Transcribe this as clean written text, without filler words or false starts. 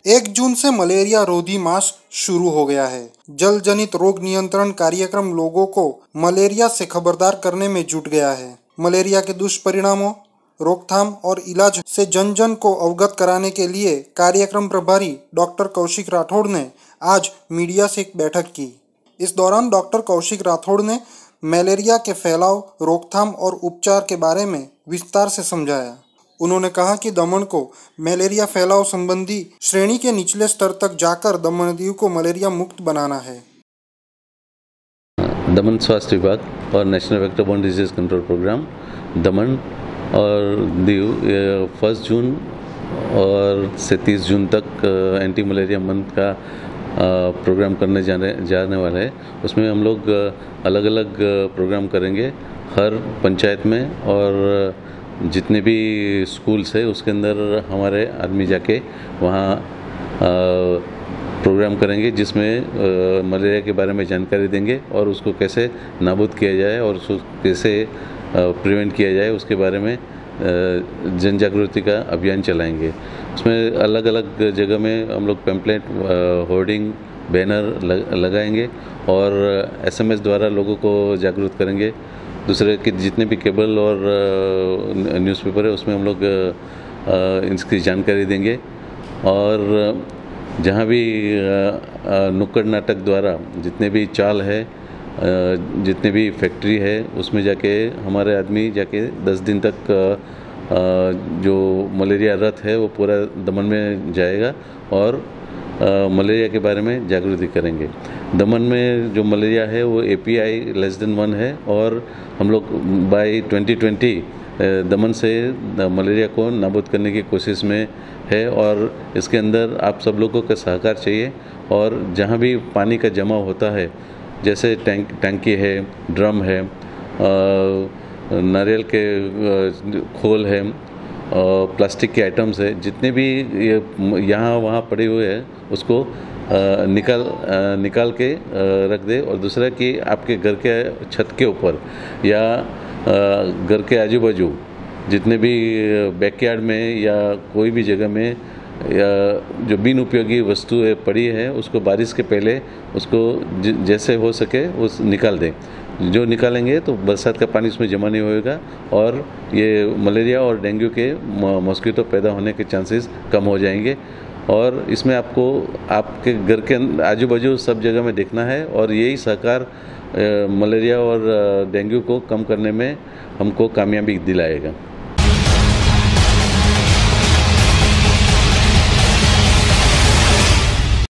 1 जून से मलेरिया रोधी मास शुरू हो गया है। जल जनित रोग नियंत्रण कार्यक्रम लोगों को मलेरिया से खबरदार करने में जुट गया है। मलेरिया के दुष्परिणामों, रोकथाम और इलाज से जन जन को अवगत कराने के लिए कार्यक्रम प्रभारी डॉक्टर कौशिक राठौड़ ने आज मीडिया से एक बैठक की। इस दौरान डॉक्टर कौशिक राठौड़ ने मलेरिया के फैलाव, रोकथाम और उपचार के बारे में विस्तार से समझाया। उन्होंने कहा कि दमन को मलेरिया फैलाव संबंधी श्रेणी के निचले स्तर तक जाकर दमन दीव को मलेरिया मुक्त बनाना है। दमन स्वास्थ्य विभाग और national vector borne disease control programme Daman और दीव 1 जून और से 30 जून तक एंटी मलेरिया मंथ का प्रोग्राम करने जाने वाला है। उसमें हम लोग अलग अलग प्रोग्राम करेंगे हर पंचायत में, और जितने भी स्कूल्स है उसके अंदर हमारे आदमी जाके वहाँ प्रोग्राम करेंगे, जिसमें मलेरिया के बारे में जानकारी देंगे और उसको कैसे नाबूद किया जाए और उसको कैसे प्रिवेंट किया जाए उसके बारे में जन जागृति का अभियान चलाएंगे। उसमें अलग अलग जगह में हम लोग पैम्पलेट, होर्डिंग, बैनर लगाएंगे और SMS द्वारा लोगों को जागरूक करेंगे। दूसरे के जितने भी केबल और न्यूज़पेपर है उसमें हम लोग इसकी जानकारी देंगे, और जहाँ भी नुक्कड़ नाटक द्वारा जितने भी चाल है, जितने भी फैक्ट्री है उसमें जाके हमारे आदमी जाके 10 दिन तक जो मलेरिया रथ है वो पूरा दमन में जाएगा और मलेरिया के बारे में जागृति करेंगे। दमन में जो मलेरिया है वो API <1 है, और हम लोग बाय 2020 दमन से मलेरिया को नाबूद करने की कोशिश में है, और इसके अंदर आप सब लोगों का सहकार चाहिए। और जहाँ भी पानी का जमा होता है, जैसे टैंकी है, ड्रम है, नारियल के खोल है, प्लास्टिक के आइटम्स है, जितने भी यहाँ वहाँ पड़े हुए हैं उसको निकाल के रख दे। और दूसरा कि आपके घर के छत के ऊपर या घर के आजू बाजू जितने भी बैकयार्ड में या कोई भी जगह में या जो बिन उपयोगी वस्तुएं पड़ी है उसको बारिश के पहले उसको जैसे हो सके उस निकाल दें। जो निकालेंगे तो बरसात का पानी उसमें जमा नहीं होएगा और ये मलेरिया और डेंगू के मॉस्किटो पैदा होने के चांसेस कम हो जाएंगे। और इसमें आपको आपके घर के आजू बाजू सब जगह में देखना है, और यही सहकार मलेरिया और डेंगू को कम करने में हमको कामयाबी दिलाएगा।